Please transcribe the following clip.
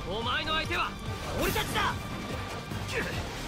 お前の相手は俺たちだ。